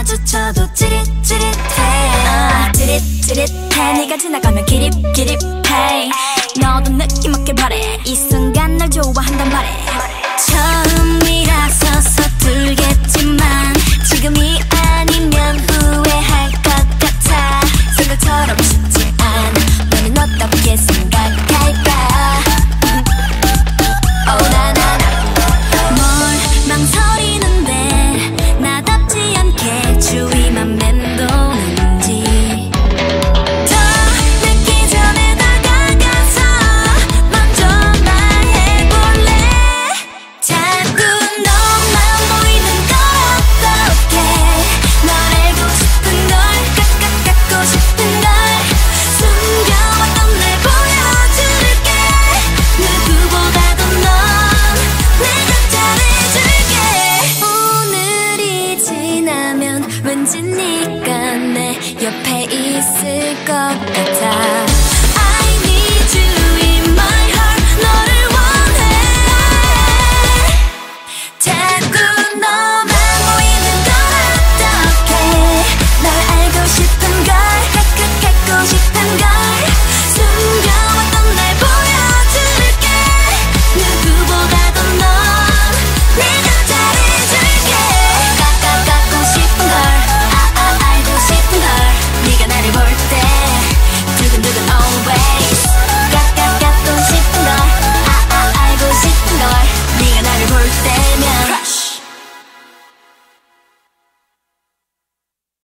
마주쳐도 찌릿찌릿해. 찌릿찌릿해. 네가 지나가면 기립기립해. 너도 느낌 없길 바래. 이 순간 날 좋아한단 말해. 처음이라서 서툴겠지만 지금이 아니면 후회할 것 같아. 생각처럼 쉽지 않아. 너는 어떻게 생각할까? 나나나 뭘 망설이는데 나답지 않게 주위만 맴도는지 더 늦기 전에 다가가서 먼저 말해볼래. 자꾸 너만 보이는 걸 어떡해. 널 알고 싶은 걸 갖고 싶은 걸 숨겨왔던 날 보여줄게. 누구보다도 넌 내가 잘해줄게. 오늘이 지나면 왠지 네가 내 옆에 있을 것 같아.